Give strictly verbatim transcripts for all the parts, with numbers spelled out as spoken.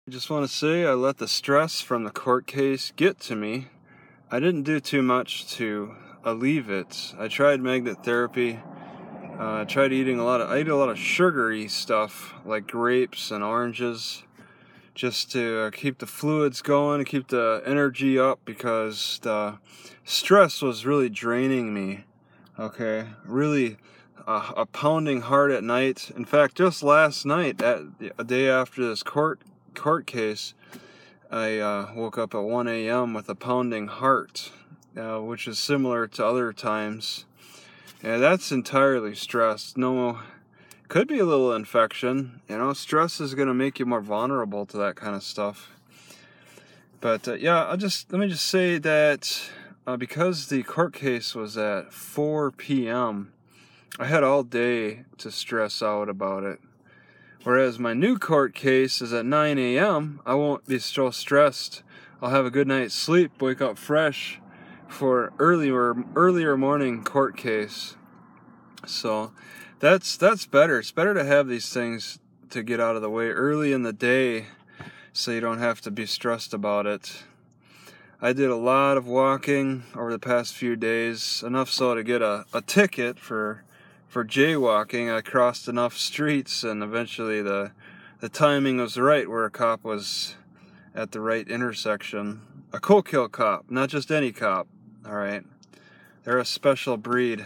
I just want to say I let the stress from the court case get to me. I didn't do too much to alleviate it. I tried magnet therapy. Uh, I tried eating a lot of, I ate a lot of sugary stuff like grapes and oranges just to uh, keep the fluids going, keep the energy up, because the stress was really draining me. Okay, really uh, a pounding heart at night. In fact, just last night, at a day after this court court case, I uh, woke up at one a.m. with a pounding heart, uh, which is similar to other times. And that's entirely stress. No, could be a little infection. You know, stress is going to make you more vulnerable to that kind of stuff. But uh, yeah, I'll just let me just say that uh, because the court case was at four p.m., I had all day to stress out about it. Whereas my new court case is at nine a.m., I won't be so stressed. I'll have a good night's sleep, wake up fresh for earlier earlier morning court case. So that's that's better. It's better to have these things to get out of the way early in the day so you don't have to be stressed about it. I did a lot of walking over the past few days, enough so to get a, a ticket for for jaywalking. I crossed enough streets, and eventually the the timing was right where a cop was at the right intersection. A Coquille cop, not just any cop. All right, they're a special breed.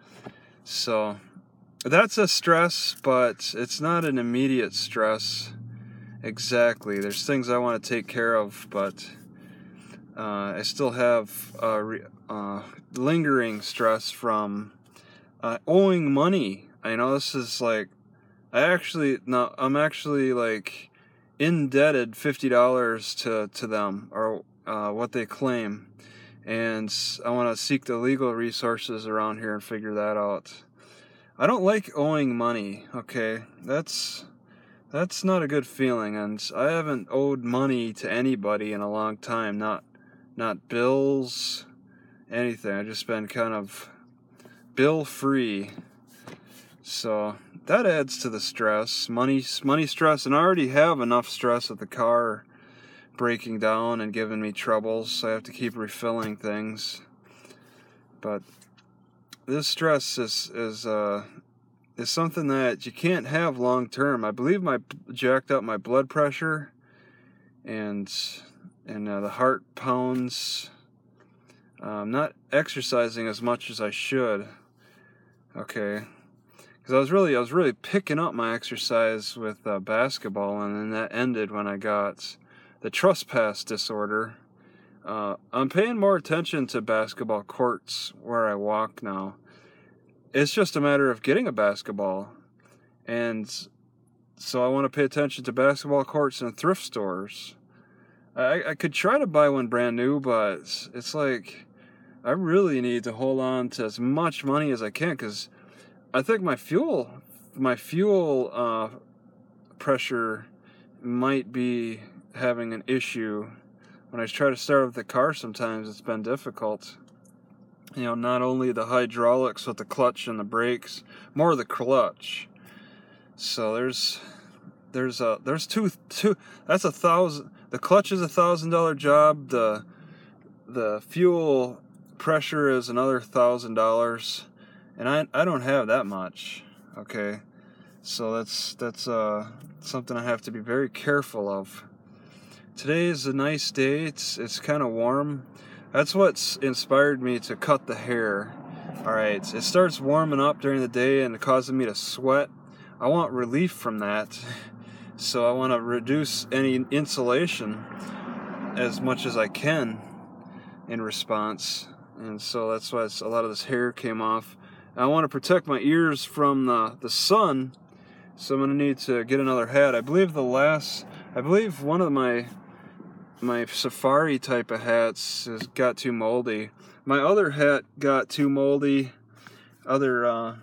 So that's a stress, but it's not an immediate stress. Exactly. There's things I want to take care of, but uh, I still have uh, re- uh, lingering stress from Uh, owing money. I know this is like, I actually, no, I'm actually like indebted fifty dollars to, to them, or uh, what they claim. And I want to seek the legal resources around here and figure that out. I don't like owing money, okay? That's, that's not a good feeling, and I haven't owed money to anybody in a long time. Not, not bills, anything. I've just been kind of bill free. So that adds to the stress. Money money stress, and I already have enough stress with the car breaking down and giving me troubles, so I have to keep refilling things. But this stress is is uh is something that you can't have long term. I believe my jacked up my blood pressure, and and uh, the heart pounds. Uh, I'm not exercising as much as I should. Okay, because I was really, I was really picking up my exercise with uh, basketball, and then that ended when I got the trespass disorder. Uh, I'm paying more attention to basketball courts where I walk now. It's just a matter of getting a basketball, and so I want to pay attention to basketball courts and thrift stores. I, I could try to buy one brand new, but it's like, I really need to hold on to as much money as I can, because I think my fuel, my fuel uh, pressure might be having an issue. When I try to start up the car, sometimes it's been difficult. You know, not only the hydraulics with the clutch and the brakes, more the clutch. So there's, there's a, there's two, two. That's a thousand. The clutch is a thousand dollar job. The, the fuel pressure is another thousand dollars, and I I don't have that much. Okay, so that's that's uh something I have to be very careful of. Today is a nice day. It's it's kind of warm. That's what's inspired me to cut the hair. All right, it starts warming up during the day and causing me to sweat. I want relief from that, so I want to reduce any insulation as much as I can in response. And so that's why it's, a lot of this hair came off. I want to protect my ears from the, the sun, so I'm going to need to get another hat. I believe the last, I believe one of my my safari type of hats has got too moldy. My other hat got too moldy. Other uh,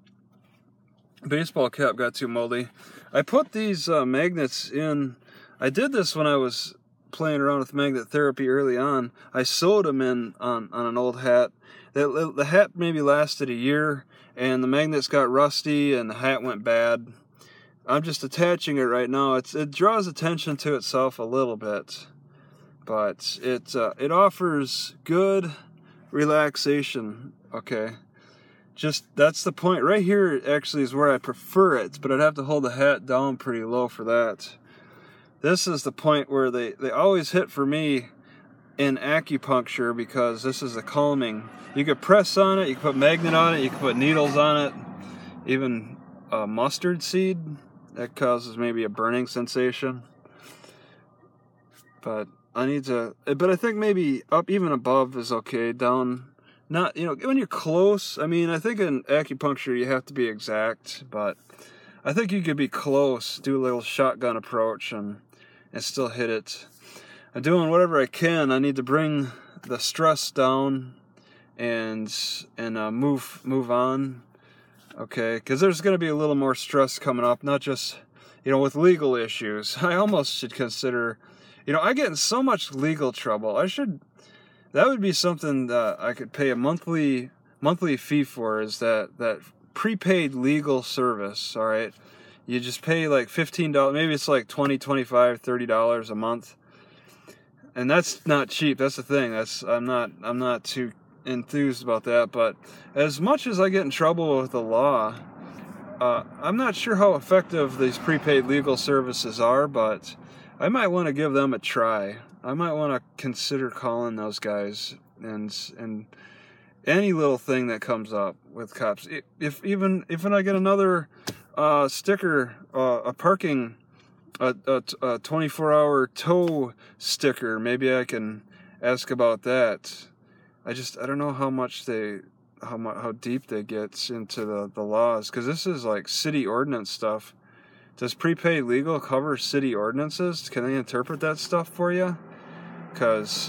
baseball cap got too moldy. I put these uh, magnets in. I did this when I was playing around with magnet therapy early on. I sewed them in on, on an old hat. The, the hat maybe lasted a year, and the magnets got rusty and the hat went bad. I'm just attaching it right now. It's it draws attention to itself a little bit, but it uh, it offers good relaxation. Okay, just that's the point right here. Actually, is where I prefer it, but I'd have to hold the hat down pretty low for that. This is the point where they they always hit for me in acupuncture, because this is a calming. You could press on it, you could put magnet on it, you could put needles on it, even uh, mustard seed. That causes maybe a burning sensation. But I need to, but I think maybe up, even above is okay. Down, not, you know, when you're close, I mean, I think in acupuncture you have to be exact, but I think you could be close, do a little shotgun approach and, and still hit it. I'm doing whatever I can. I need to bring the stress down and, and uh, move, move on. Okay, because there's going to be a little more stress coming up, not just, you know, with legal issues. I almost should consider, you know, I get in so much legal trouble. I should, that would be something that I could pay a monthly monthly fee for, is that, that prepaid legal service, all right? You just pay like fifteen dollars, maybe it's like twenty dollars, twenty-five dollars, thirty dollars a month. And that's not cheap. That's the thing. That's, I'm not, I'm not too enthused about that, but as much as I get in trouble with the law, uh, I'm not sure how effective these prepaid legal services are, but I might want to give them a try. I might want to consider calling those guys, and and any little thing that comes up with cops. If even if I get another uh, sticker, uh, a parking, a, a, a twenty-four hour tow sticker, maybe I can ask about that. I just, I don't know how much they, how much, how deep they get into the, the laws, because this is like city ordinance stuff. Does prepaid legal cover city ordinances? Can they interpret that stuff for you? Because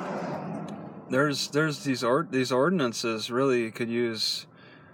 there's, there's these ord, these ordinances really could use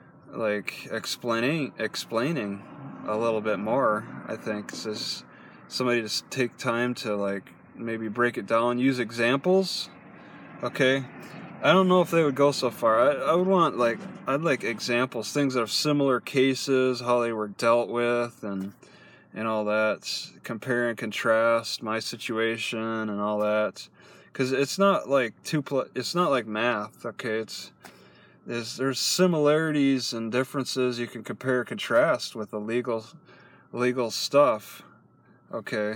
like explaining, explaining a little bit more, I think. So somebody just take time to like maybe break it down, use examples. Okay. I don't know if they would go so far. I, I would want, like, I'd like examples, things that are similar cases, how they were dealt with, and and all that. Compare and contrast my situation and all that. Because it's not like two, pl- it's not like math, okay? It's there's there's similarities and differences you can compare and contrast with the legal legal stuff. Okay.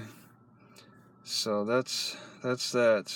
So that's that's that.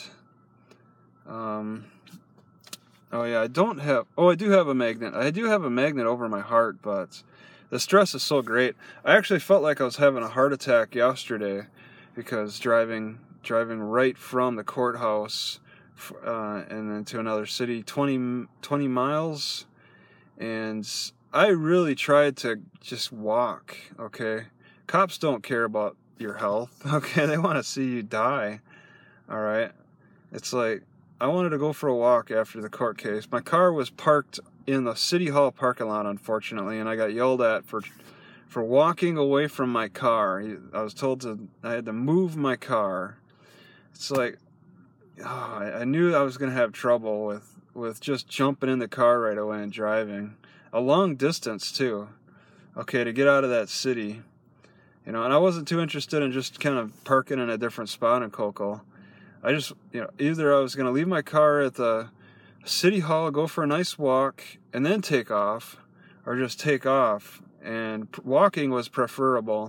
Um. Oh yeah, I don't have, oh I do have a magnet. I do have a magnet over my heart, but the stress is so great. I actually felt like I was having a heart attack yesterday, because driving driving right from the courthouse uh, and then to another city, twenty, twenty miles, and I really tried to just walk, okay? Cops don't care about your health, okay? They want to see you die, all right? It's like, I wanted to go for a walk after the court case. My car was parked in the city hall parking lot, unfortunately, and I got yelled at for for walking away from my car. I was told to, I had to move my car. It's like, oh, I, I knew I was going to have trouble with, with just jumping in the car right away and driving. A long distance, too. Okay, to get out of that city. You know, and I wasn't too interested in just kind of parking in a different spot in Coquille. I just, you know, either I was going to leave my car at the city hall, go for a nice walk, and then take off, or just take off. And walking was preferable.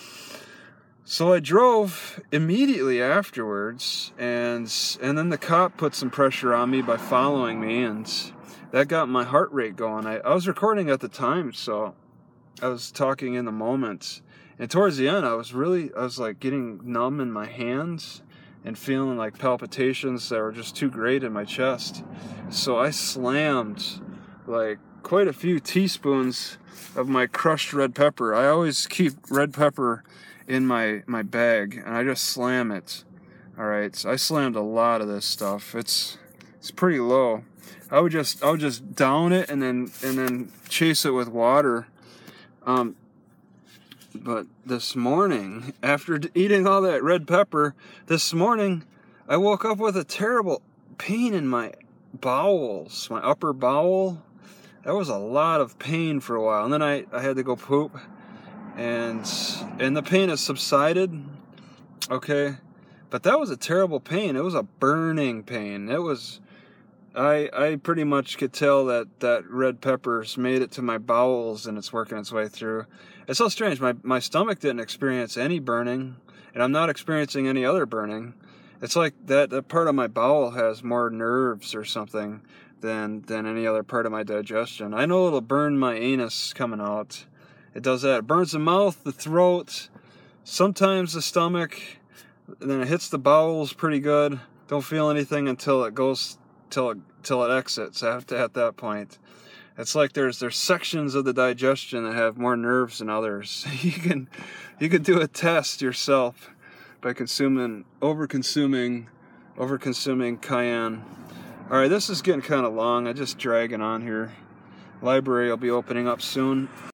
So I drove immediately afterwards, and and then the cop put some pressure on me by following me, and that got my heart rate going. I, I was recording at the time, so I was talking in the moment. And towards the end, I was really, I was like getting numb in my hands and feeling like palpitations that were just too great in my chest. So I slammed like quite a few teaspoons of my crushed red pepper. I always keep red pepper in my, my bag, and I just slam it. All right, so I slammed a lot of this stuff. It's it's pretty low. I would just I would just down it and then and then chase it with water. Um, But this morning, after eating all that red pepper, this morning, I woke up with a terrible pain in my bowels, my upper bowel. That was a lot of pain for a while. And then I, I had to go poop. and and the pain has subsided. Okay, but that was a terrible pain. It was a burning pain. It was. I I pretty much could tell that, that red pepper's made it to my bowels and it's working its way through. It's so strange. My my stomach didn't experience any burning, and I'm not experiencing any other burning. It's like that, that part of my bowel has more nerves or something than than any other part of my digestion. I know it'll burn my anus coming out. It does that. It burns the mouth, the throat, sometimes the stomach, and then it hits the bowels pretty good. Don't feel anything until it goes till it till it exits after at that point. It's like there's there's sections of the digestion that have more nerves than others. You can you can do a test yourself by consuming over consuming over consuming cayenne. All right, this is getting kind of long. I'm just dragging on here. Library will be opening up soon.